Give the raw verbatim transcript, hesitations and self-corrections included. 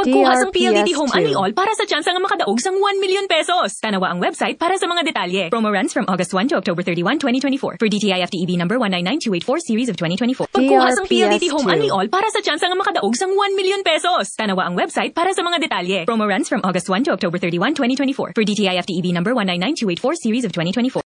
Magkuha sang P L D T Home Only All para sa tsansa nga makadaog sang one million pesos. Tanawa ang website para sa mga detalye. Promo runs from August first to October thirty-first, twenty twenty-four. For D T I F T E B number one nine nine two eight four series of twenty twenty-four. Magkuha sang P L D T Home Only All para sa tsansa nga makadaog sang one million pesos. Tanawa ang website para sa mga detalye. Promo runs from August first to October thirty-first, twenty twenty-four. For D T I F T E B number one nine nine two eight four series of twenty twenty-four.